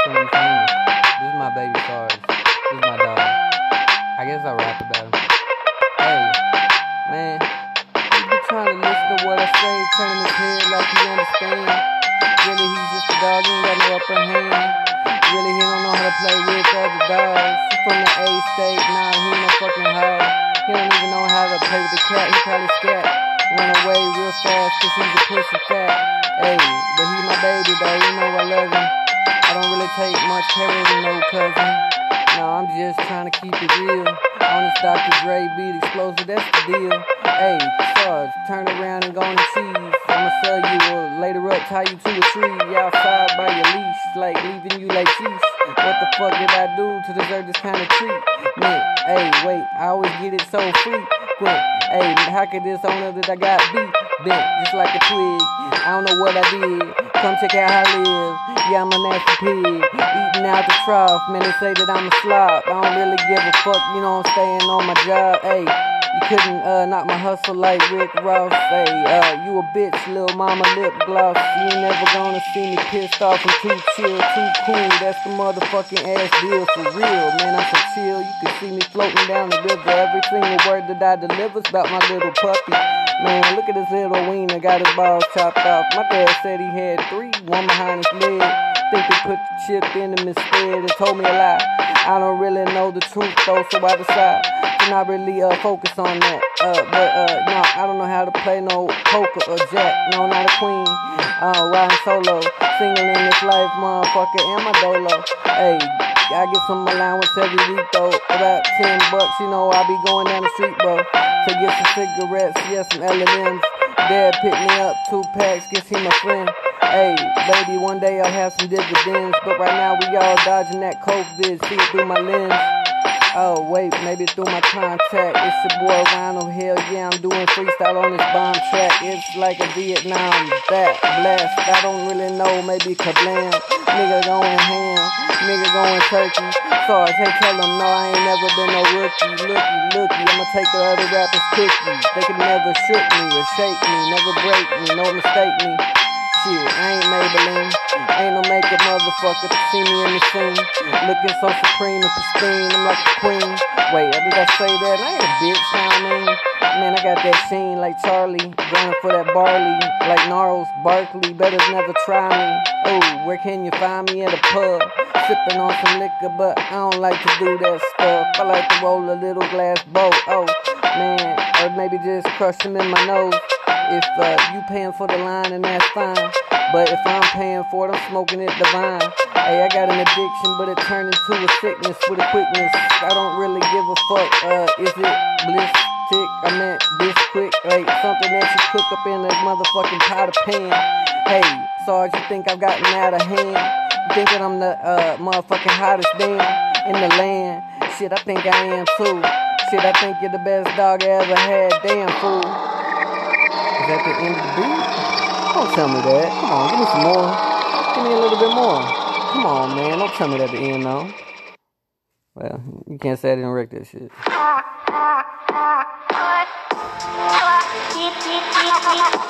can be famous. This is my baby Sarge. This is my dog. I guess I'll rap about him. Hey, man, he be trying to listen to what I say, turning his head like he understand. Really, he's just a dog, he ain't got no upper hand. Really, he don't know how to play with other dogs. He's from the A state, nah, he ain't no fucking hog. He don't even know how to play with the cat, he probably scat. Run away real fast, cause he's a pussy fat. Hey, but he's my baby though, you know I love him. I don't really take much care of him, no cousin. No, I'm just trying to keep it real. On this Dr. Dre beat explosive, that's the deal. Hey, Sarge, turn around and go on and cheese. I'ma sell you or later up, tie you to a tree outside by your leash, like leaving you like cheese. What the fuck did I do to deserve this kind of treat? Man, hey, wait, I always get it so frequent. Hey, how could this owner that I got beat bent just like a twig? I don't know what I did. Come check out how I live. Yeah, I'm a nasty pig, eating out the trough. Man, they say that I'm a slob. I don't really give a fuck, you know I'm staying on my job. Hey, you couldn't knock my hustle like Rick Ross. Hey, you a bitch, little mama lip gloss. You ain't never gonna see me pissed off. I'm too chill, too cool. That's the motherfucking ass deal for real. Man, I'm so chill. You can see me floating down the river. Every single word that I deliver's about my little puppy. Man, look at this little wiener, got his balls chopped off. My dad said he had 3, one behind his leg. Think they put the chip in him instead and told me a lie. I don't really know the truth though, so I decide to not really focus on that. No, I don't know how to play no poker or jack. No, not a queen. Riding solo, single in this life, motherfucker, and my dolo. Hey, I get some allowance every week though, about $10. You know I be going down the street, bro, to get some cigarettes, yeah, some L&M's. Dad picked me up 2 packs, guess he my friend. Hey, baby, one day I'll have some dividends, but right now we all dodging that COVID, see it through my lens. Oh, wait, maybe through my contact. It's your boy Rhino, hell yeah, I'm doing freestyle on this bomb track. It's like a Vietnam blast. I don't really know, maybe kablam. Nigga going ham, nigga going turkey. Sarge, hey, tell them no, I ain't never been no rookie. Looky, I'ma take the other rappers' cookies. They can never shoot me or shake me, never break me, no mistake me. Shit, I ain't Maybelline, ain't no makeup motherfucker to see me in the scene. Looking so supreme and pristine, I'm like a queen. Wait, did I say that? I ain't a bitch, know what I mean? Man, I got that sheen like Charlie, going for that barley, like Gnarls, Barkley, better never try me. Oh, where can you find me? At a pub, sipping on some liquor, but I don't like to do that stuff. I like to roll a little glass boat, oh, man, or maybe just crush them in my nose. If you paying for the line, then that's fine. But if I'm paying for it, I'm smoking it divine. Hey, I got an addiction, but it turned into a sickness with a quickness. I don't really give a fuck. Is it bliss tick? I meant this quick. Like something that you cook up in a motherfucking pot of pan. Hey, Sarge, you think I've gotten out of hand? You think that I'm the motherfucking hottest damn in the land? Shit, I think I am too. Shit, I think you're the best dog I ever had. Damn fool. Is that the end of the beat? Don't tell me that. Come on, give me some more. Give me a little bit more. Come on, man. Don't tell me that at the end, though. Well, you can't say I didn't wreck that shit.